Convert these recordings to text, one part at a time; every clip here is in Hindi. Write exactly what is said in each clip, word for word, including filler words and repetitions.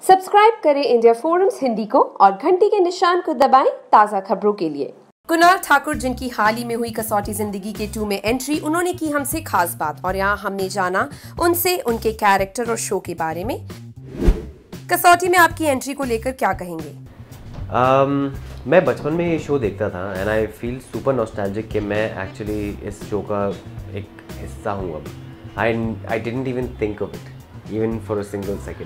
सब्सक्राइब करें इंडिया फोरम्स हिंदी को और घंटी के निशान को दबाएं ताज़ा खबरों के लिए। कुणाल ठाकुर, जिनकी हाल ही में हुई कसौटी जिंदगी के टू में एंट्री, उन्होंने की हमसे खास बात और यहाँ हमने जाना उनसे उनके कैरेक्टर और शो के बारे में। कसौटी में आपकी एंट्री को लेकर क्या कहेंगे? um, मैं बचपन में ये शो देखता था and I feel super nostalgic कि मैं एक्चुअली इस शो का एक हिस्सा हूँ अब। I I didn't even think of it even for a single second.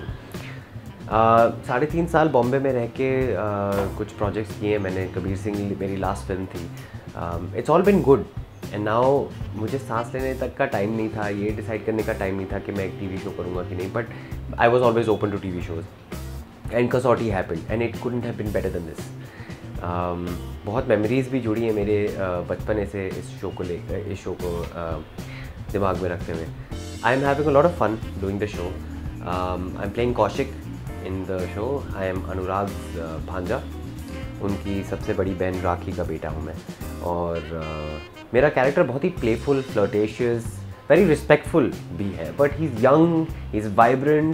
साढ़े तीन साल बॉम्बे में रह के uh, कुछ प्रोजेक्ट्स किए मैंने। कबीर सिंह मेरी लास्ट फिल्म थी। It's all been good and now मुझे सांस लेने तक का टाइम नहीं था, ये डिसाइड करने का टाइम नहीं था कि मैं एक टीवी शो करूँगा कि नहीं, but I was always open to TV shows and Kasautii happened and it couldn't have been better than this. बहुत मेमोरीज़ भी जुड़ी है मेरे uh, बचपन से इस शो को ले इस शो को uh, दिमाग में रखते हुए। I am having a lot of fun doing the show. I am playing Kaushik in the show. I am Anurag भांजा, उनकी सबसे बड़ी बहन राखी का बेटा हूँ मैं। और uh, मेरा कैरेक्टर बहुत ही प्लेफुल, फ्लर्टेशियस, वेरी रिस्पेक्टफुल भी है, but he is young, he is vibrant,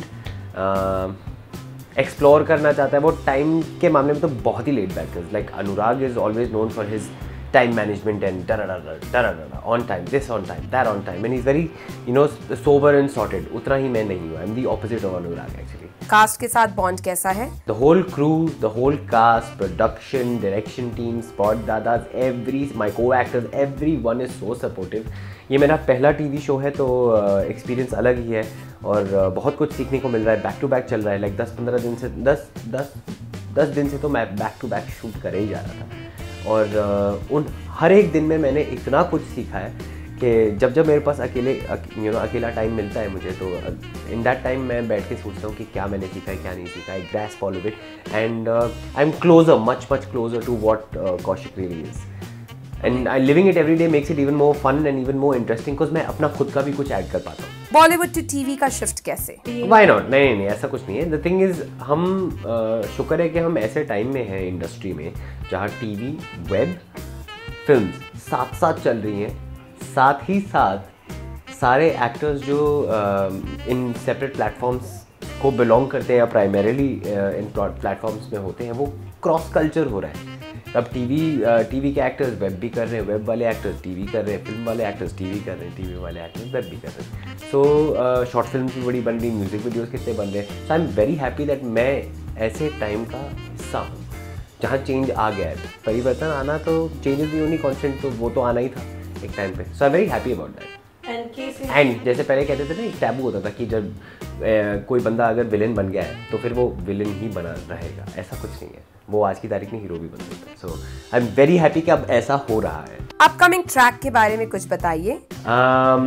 explore करना चाहता है। वो टाइम के मामले में तो बहुत ही लेट बैक है। Like Anurag is always known for his time management and da da da da da da on time, this on time, that on time, and he's very, you know, sober and sorted. उतना ही मैं नहीं हूँ। I'm the opposite of Anurag actually. Cast के साथ बॉन्ड कैसा है? The whole crew, the whole cast, production, direction team, spot dadas, every my co-actors, everyone is so supportive. ये मेरा पहला टीवी शो है तो एक्सपीरियंस uh, अलग ही है और uh, बहुत कुछ सीखने को मिल रहा है। बैक टू बैक चल रहा है। लाइक दस पंद्रह दिन से दस दस दस दिन से तो मैं बैक टू बैक शूट कर ही जा रहा था और uh, उन हर एक दिन में मैंने इतना कुछ सीखा है कि जब जब मेरे पास अकेले यू नो अकेला टाइम मिलता है मुझे, तो इन दैट टाइम मैं बैठ के सोचता हूँ कि क्या मैंने सीखा है, क्या नहीं सीखा है। Grasp all of it and I am closer, much much closer to what Kaushik really is and I living it every day makes it even more fun and even more interesting because मैं अपना खुद का भी कुछ ऐड कर पाता हूँ। बॉलीवुड टू टीवी का शिफ्ट कैसे? Why not? नहीं नहीं नहीं ऐसा कुछ नहीं है। द थिंग इज़ हम uh, शुक्र है कि हम ऐसे टाइम में हैं इंडस्ट्री में जहाँ टीवी, वेब, फिल्म साथ साथ चल रही हैं। साथ ही साथ सारे एक्टर्स जो uh, इन सेपरेट प्लेटफॉर्म्स को बिलोंग करते हैं या प्राइमरीली uh, इन प्लेटफॉर्म्स में होते हैं, वो क्रॉस कल्चर हो रहा है। अब टीवी टीवी के एक्टर्स वेब भी कर रहे हैं, वेब वाले एक्टर्स टीवी कर रहे हैं, फिल्म वाले एक्टर्स टीवी कर रहे हैं, टीवी वाले एक्टर्स वेब भी कर रहे हैं। सो शॉर्ट फिल्म भी बड़ी बन रही, म्यूजिक वीडियोस कितने बन रहे हैं। So I am very happy that मैं ऐसे टाइम का हिस्सा हूँ जहाँ चेंज आ गया है। परिवर्तन आना तो change is the only constant, तो वो तो आना ही था एक टाइम पे। So I am very happy about that. And जैसे पहले कहते थे ना, एक टैबू होता था कि जब ए, कोई बंदा अगर विलेन बन गया है तो फिर वो विलेन ही बना रहेगा। ऐसा कुछ नहीं है, वो आज की तारीख में हीरो भी बन सकता है। So I am very happy कि अब ऐसा हो रहा है। अपकमिंग ट्रैक के बारे में कुछ बताइए। um,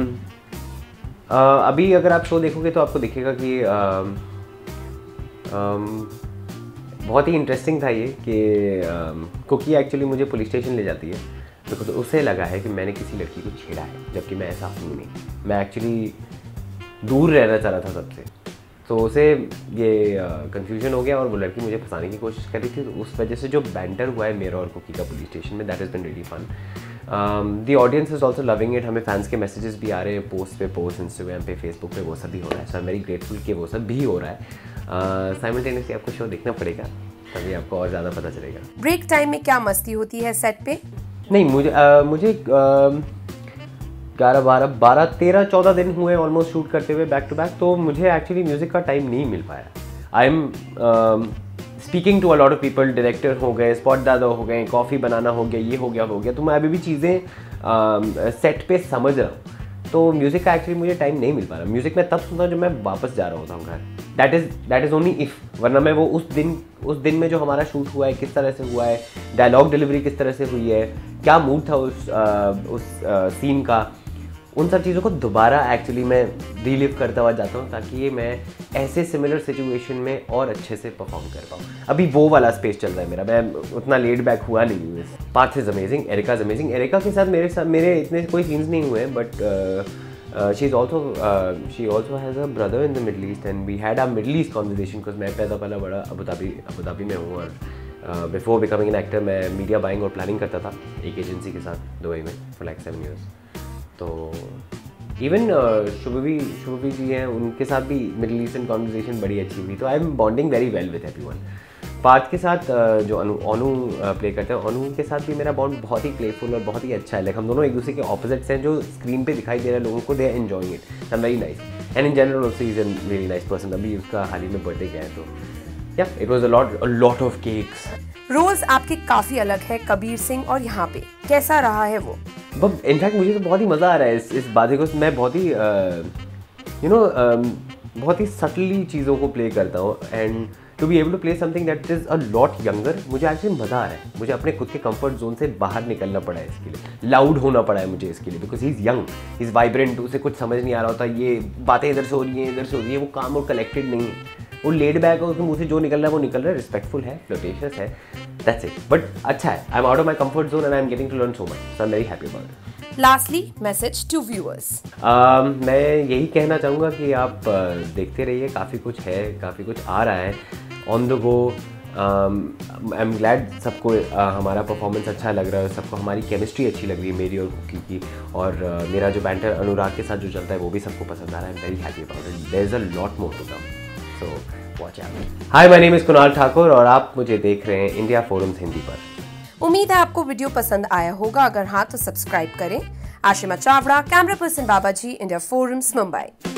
uh, अभी अगर आप शो देखोगे तो आपको दिखेगा कि uh, um, बहुत ही इंटरेस्टिंग था ये कि uh, कुकी एक्चुअली मुझे पुलिस स्टेशन ले जाती है तो, तो उसे लगा है कि मैंने किसी लड़की को छेड़ा है, जबकि मैं ऐसा हूँ नहीं। मैं एक्चुअली दूर रहना चाह रहा था सबसे। तो उसे ये कंफ्यूजन uh, हो गया और वो लड़की मुझे फंसाने की कोशिश कर रही थी। तो उस वजह से जो बैंटर हुआ है मेरा और कुकी का पुलिस स्टेशन में, that is been really fun. The audience is also loving it. हमें फैंस के मैसेजेस भी आ रहे हैं, पोस्ट पे पोस्ट, इंस्टाग्राम पे, फेसबुक पे, वो सब भी हो रहा है। So I am very grateful कि वो सब भी हो रहा है। साइमल्टेनियसली uh, आपको शो देखना पड़ेगा, तभी आपको और ज़्यादा पता चलेगा। ब्रेक टाइम में क्या मस्ती होती है सेट पे? नहीं, मुझे uh, मुझे ग्यारह बारह बारह तेरह चौदह दिन हुए ऑलमोस्ट शूट करते हुए बैक टू बैक, तो मुझे एक्चुअली म्यूज़िक का टाइम नहीं मिल पाया। I am speaking to a lot of people, director हो गए, स्पॉट दादा हो गए, कॉफ़ी बनाना हो गया, ये हो गया हो गया तो मैं अभी भी चीज़ें सेट पे समझ रहा हूँ। तो म्यूज़िक का एक्चुअली मुझे टाइम नहीं मिल पा रहा। म्यूज़िक मैं तब सुनता हूँ जब मैं वापस जा रहा होता हूँ घर। That is that is only if, वरना मैं वो उस दिन उस दिन में जो हमारा शूट हुआ है, किस तरह से हुआ है, डायलॉग डिलीवरी किस तरह से हुई है, क्या मूड था उस आ, उस आ, सीन का, उन सब चीज़ों को दोबारा एक्चुअली मैं रिलीव करता हुआ जाता हूँ ताकि ये मैं ऐसे सिमिलर सिचुएशन में और अच्छे से परफॉर्म कर पाऊँ। अभी वो वाला स्पेस चल रहा है मेरा। मैं उतना लेड बैक हुआ नहीं हूँ। इस Parth is amazing, Erica is amazing. Erica के साथ मेरे साथ मेरे इतने कोई सीन्स नहीं हुए, but she is also she also has a brother in the Middle East and we had a Middle East conversation because मैं पैदा पला बड़ा अबू धाबी अबू धाबी में हूँ और बिफोर बिकमिंग एन एक्टर मैं मीडिया बाइंग और प्लानिंग करता था एक एजेंसी के साथ दुबई में फॉर लाइक सेवन ईयर्स। तो इवन शुभवी शुभवी जी हैं, उनके साथ भी मिडिल ईस्टर्न कॉन्वर्सेशन बड़ी अच्छी हुई, तो I am bonding very well with everyone. Parth के साथ जो अनु अनु प्ले करते हैं, अनु के साथ भी मेरा बॉन्ड बहुत ही प्लेफुल और बहुत ही अच्छा है। लाइक हम दोनों एक दूसरे के ऑपोजिट्स हैं, जो स्क्रीन पे दिखाई दे रहे हैं लोगों को, they are enjoying it, I am very nice and in general also is an very nice person. अभी उसका हाल ही में बर्थडे गया है, तो या it was a lot a lot of cakes. Roles आपके काफी अलग है कबीर सिंह और यहाँ पे, कैसा रहा है वो? बट इनफैक्ट मुझे तो बहुत ही मज़ा आ रहा है इस इस बात को। मैं बहुत ही यू नो बहुत ही सटली चीज़ों को प्ले करता हूँ, and to be able to play something that is a lot younger, मुझे एक्चुअली मज़ा आ रहा है। मुझे अपने खुद के कंफर्ट जोन से बाहर निकलना पड़ा है इसके लिए, लाउड होना पड़ा है मुझे इसके लिए, because he is young, he is vibrant, उसे कुछ समझ नहीं आ रहा होता, ये बातें इधर से हो रही हैं इधर से हो रही है, वो काम और कलेक्टेड नहीं है, वो लेड बैक है, उसके मुँह से जो निकल रहा है वो निकल रहा है, रिस्पेक्टफुल है, फ्लोटेशियस है, दैट्स इट। बट अच्छा है, I am out of my comfort zone and I am getting to learn so much, so I am very happy about it. Lastly message to viewers. मैं यही कहना चाहूँगा कि आप uh, देखते रहिए, काफ़ी कुछ है, काफ़ी कुछ आ रहा है on the go. I am glad सबको uh, हमारा परफॉर्मेंस अच्छा लग रहा है, सबको हमारी केमिस्ट्री अच्छी लग रही है मेरी और कुकी की, और uh, मेरा जो बैंटर अनुराग के साथ जो चलता है वो भी सबको पसंद आ रहा है। I am very happy about it, there is a lot more to come, so watch out. Hi, my name is Kunal Thakur और आप मुझे देख रहे हैं इंडिया फोरम्स हिंदी पर। उम्मीद है आपको वीडियो पसंद आया होगा, अगर हाँ तो सब्सक्राइब करें। Ashima Chawda, camera person Babaji, India Forums Mumbai.